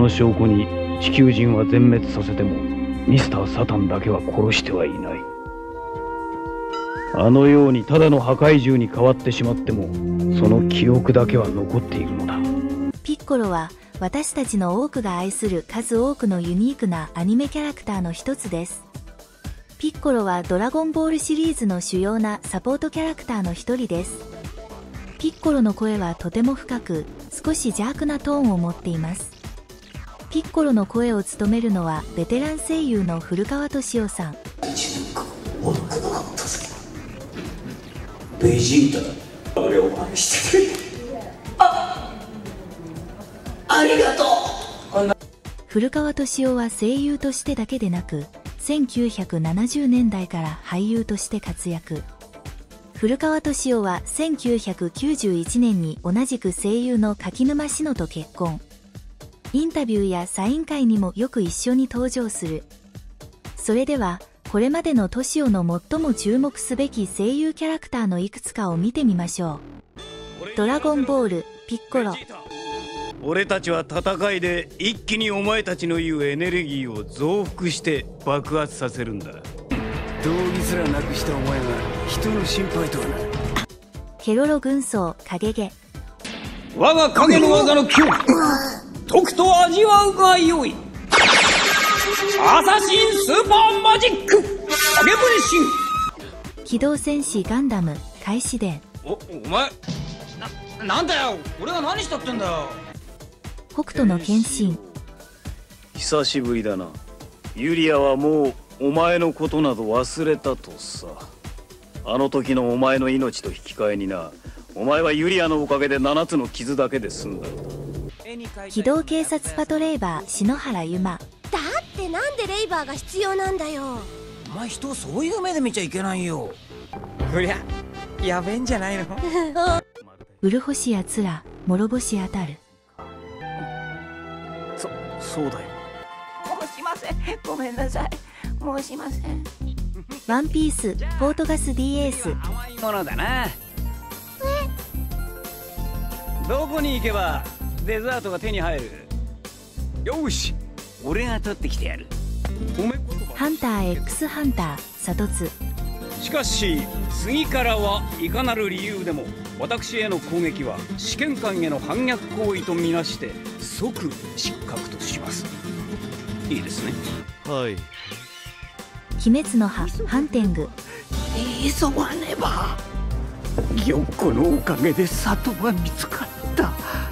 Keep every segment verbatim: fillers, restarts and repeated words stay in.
の証拠に地球人は全滅させてもミスター・サタンだけは殺してはいない。あのようにただの破壊獣に変わってしまってもその記憶だけは残っているのだ。 ピッコロは私たちの多くが愛する数多くのユニークなアニメキャラクターの一つです。ピッコロはドラゴンボールシリーズの主要なサポートキャラクターの一人です。ピッコロの声はとても深く、少し邪悪なトーンを持っています。ピッコロの声を務めるのはベテラン声優の古川敏夫さん。 ベジータだ。俺を真似してくれ。あ、ありがとう。 古川敏夫は声優としてだけでなく、せんきゅうひゃくななじゅうねんだいから俳優として活躍。古川敏夫はせんきゅうひゃくきゅうじゅういちねんに同じく声優の柿沼紫乃と結婚。インタビューやサイン会にもよく一緒に登場する。それでは、これまでの敏夫の最も注目すべき声優キャラクターのいくつかを見てみましょう。ドラゴンボール、ピッコロ。 俺たちは戦いで一気にお前たちの言うエネルギーを増幅して爆発させるんだ。道義すらなくしたお前が人の心配とはな。 ケロロ軍曹、影毛。 我が影の技の強化、とくと味わうがよい。アサシンスーパーマジック影分身。機動戦士ガンダム開始伝。 お、お前な、なんだよ、俺が何したってんだよ。 北斗の剣心。 久しぶりだな。ユリアはもうお前のことなど忘れたとさ。あの時のお前の命と引き換えにな、お前はユリアのおかげでななつの傷だけで済んだんだ。 機動警察パトレイバー篠原ゆま。 だってなんでレイバーが必要なんだよ。 お前人をそういう目で見ちゃいけないよ。こりゃやべえんじゃないの。 ウルホシやつら諸星あたる。 そそうだよ。 もうしません、ごめんなさい、もうしません。 ワンピースポートガス ディーエース。 甘いものだな。どこに行けばデザートが手に入る。よし、俺が取ってきてやる。 ハンター X ハンターサトツ。 しかし次からはいかなる理由でも私への攻撃は試験官への反逆行為とみなして即失格とします。いいですね。 はい。 鬼滅の葉ハンテング。 急がねば。 よっこのおかげで里が見つかった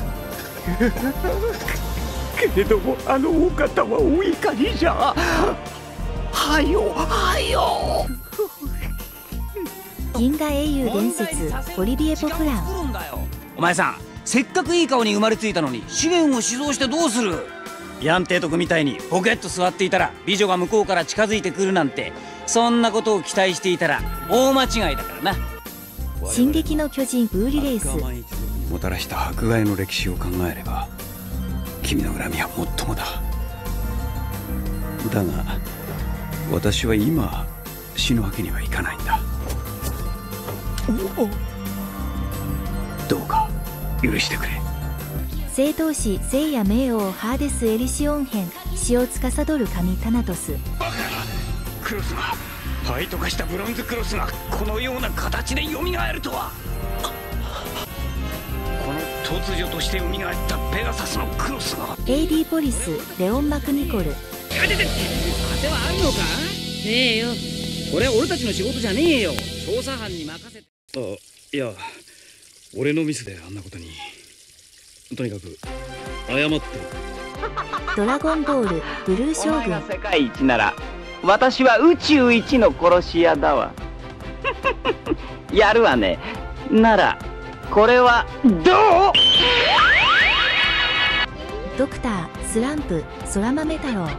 けれども、あのお方はお怒りじゃ。はよはよ。 銀河英雄伝説オリビエ・ポプラン。 お前さん、せっかくいい顔に生まれついたのに資源を死蔵してどうする。ヤン提督みたいにポケット座っていたら美女が向こうから近づいてくるなんて、そんなことを期待していたら大間違いだからな。 進撃の巨人ウーリレース。 もたらした迫害の歴史を考えれば君の恨みはもっともだ。だが私は今死ぬわけにはいかないんだ。どうか許してくれ。 聖闘士聖夜冥王ハーデス・エリシオン編死を司る神タナトス。 クロスが灰と化したブロンズクロスがこのような形で蘇るとは。この突如として蘇ったペガサスのクロスが。 エイディ・ポリスレオン・マクニコル。 あてて、当てはあるのか。ねえよ、これは俺たちの仕事じゃねえよ。捜査班に任せて。あ、いや、俺のミスであんなことに。とにかく謝って。 ドラゴンボールブルー将軍。 お前が世界一なら私は宇宙一の殺し屋だわ。やるわね。ならこれはどう。 ドクタースランプ空豆太郎。 やった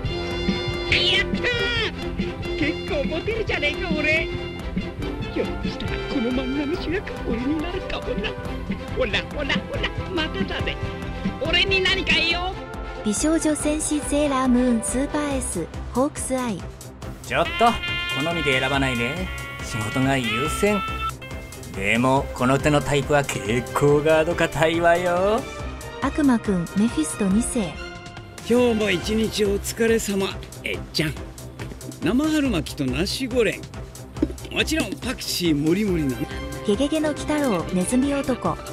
ー、結構モテるじゃねえか俺。ひょっとしたらこの漫画の主役俺になるかもな。ほらほらほら、まただぜ。俺に何か言おう。 美少女戦士セーラームーンスーパー S ホークスアイ。 ちょっと好みで選ばないで、仕事が優先。でもこの手のタイプは結構ガード硬いわよ。 悪魔くんメフィストに世。 今日も一日お疲れ様。えっちゃん、生春巻きとナシゴレン、もちろんパクチーもりもりなの。 ゲゲゲの鬼太郎ネズミ男。 はっ、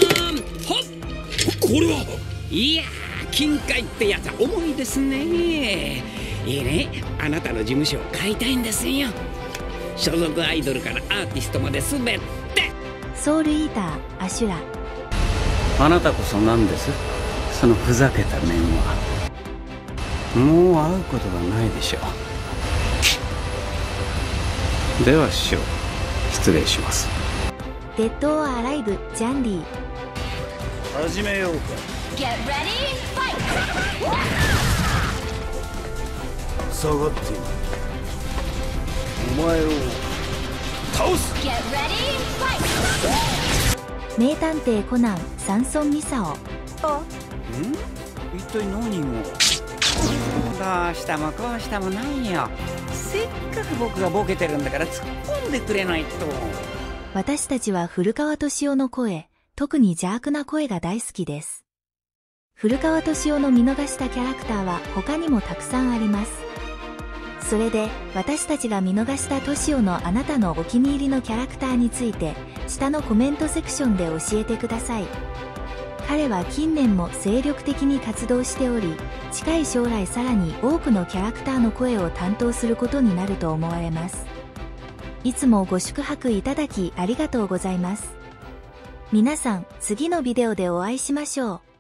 これは。いやー、金塊ってやつは重いですね。いいね、あなたの事務所を買いたいんですよ。所属アイドルからアーティストまで全て。 ソウルイーターアシュラ。 あなたこそ何です？そのふざけた面は。もう会うことがないでしょう。では師匠、失礼します。 デッド・オア・アライブジャンディ。 始めようか。 Get ready, fight! 下がっている。お前を倒す。 Get ready, fight! 名探偵コナンサンソン・ミサオ。 ん？一体何を？どうしたもこうしたもないよ。せっかく僕がボケてるんだから突っ込んでくれないと。 私たちは古川敏夫の声、特に邪悪な声が大好きです。古川敏夫の見逃したキャラクターは他にもたくさんあります。それで私たちが見逃した敏夫のあなたのお気に入りのキャラクターについて下のコメントセクションで教えてください。彼は近年も精力的に活動しており、近い将来さらに多くのキャラクターの声を担当することになると思われます。いつもご宿泊いただきありがとうございます。皆さん、次のビデオでお会いしましょう。